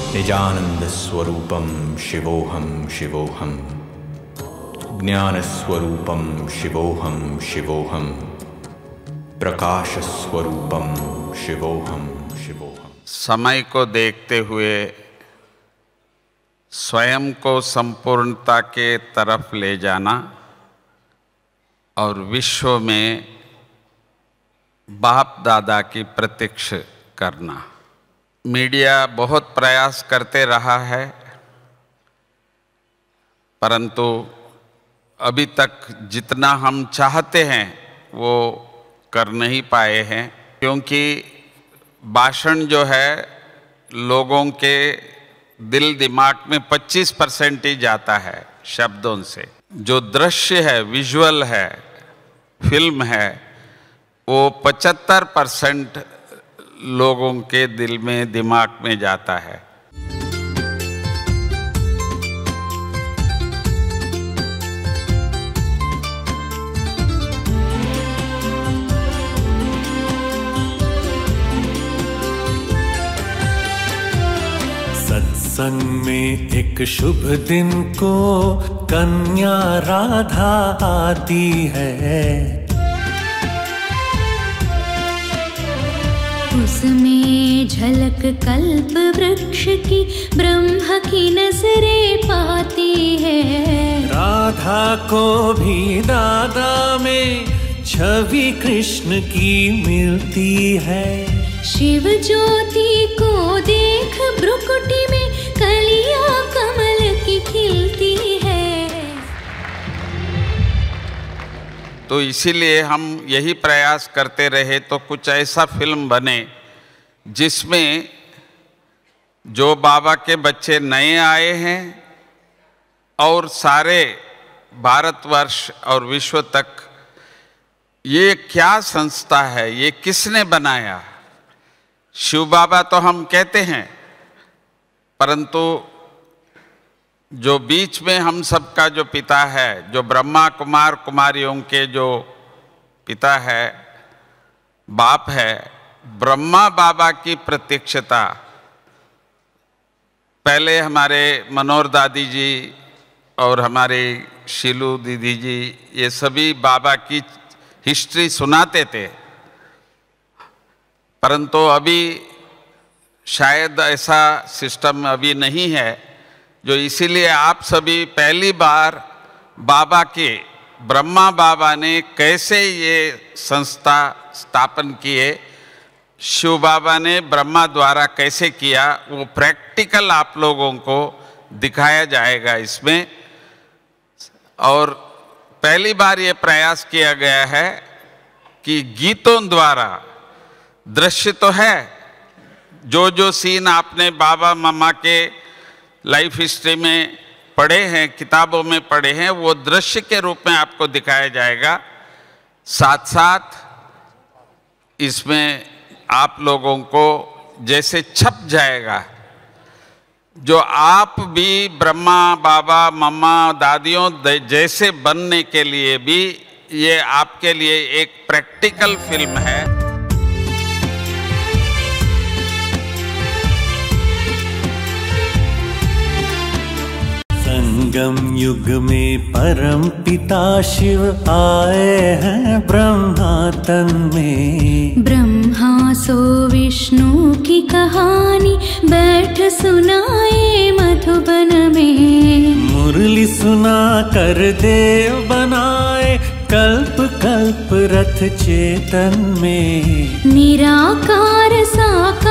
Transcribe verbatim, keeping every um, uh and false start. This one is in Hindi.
निजानंद स्वरूपम शिवोहम शिवोहम, ज्ञान स्वरूपम शिवोहम शिवोहम, प्रकाश स्वरूपम शिवोहम शिवोहम। समय को देखते हुए स्वयं को संपूर्णता के तरफ ले जाना और विश्व में बाप दादा की प्रतीक्षा करना। मीडिया बहुत प्रयास करते रहा है, परंतु अभी तक जितना हम चाहते हैं वो कर नहीं पाए हैं, क्योंकि भाषण जो है लोगों के दिल दिमाग में पच्चीस परसेंट ही जाता है शब्दों से। जो दृश्य है, विजुअल है, फिल्म है, वो पचहत्तर परसेंट लोगों के दिल में दिमाग में जाता है। सत्संग में एक शुभ दिन को कन्या राधा आती है, उसमें झलक कल्प वृक्ष की ब्रह्म की नजरें पाती है। राधा को भी दादा में छवि कृष्ण की मिलती है। शिव ज्योति को देख भ्रुकुटी में कलियां कमल की खिलती है। तो इसीलिए हम यही प्रयास करते रहे तो कुछ ऐसा फिल्म बने जिसमें जो बाबा के बच्चे नए आए हैं और सारे भारतवर्ष और विश्व तक ये क्या संस्था है, ये किसने बनाया। शिव बाबा तो हम कहते हैं, परंतु जो बीच में हम सबका जो पिता है, जो ब्रह्मा कुमार कुमारियों के जो पिता है, बाप है, ब्रह्मा बाबा की प्रत्यक्षता पहले हमारे मनोहर दादी जी और हमारे शीलू दीदी जी ये सभी बाबा की हिस्ट्री सुनाते थे, परंतु अभी शायद ऐसा सिस्टम अभी नहीं है, जो इसीलिए आप सभी पहली बार बाबा के, ब्रह्मा बाबा ने कैसे ये संस्था स्थापन किए, शिव बाबा ने ब्रह्मा द्वारा कैसे किया, वो प्रैक्टिकल आप लोगों को दिखाया जाएगा इसमें। और पहली बार ये प्रयास किया गया है कि गीतों द्वारा, दृश्य तो है, जो जो सीन आपने बाबा मम्मा के लाइफ हिस्ट्री में पढ़े हैं, किताबों में पढ़े हैं, वो दृश्य के रूप में आपको दिखाया जाएगा। साथ साथ इसमें आप लोगों को जैसे छप जाएगा, जो आप भी ब्रह्मा बाबा मम्मा दादियों जैसे बनने के लिए भी ये आपके लिए एक प्रैक्टिकल फिल्म है। संगम युग में परम पिता शिव आए हैं ब्रह्मा तन में। ब्रह्मा सो विष्णु की कहानी बैठ सुनाए मधुबन में। मुरली सुना कर देव बनाए कल्प कल्प रथ चेतन में। निराकार साकार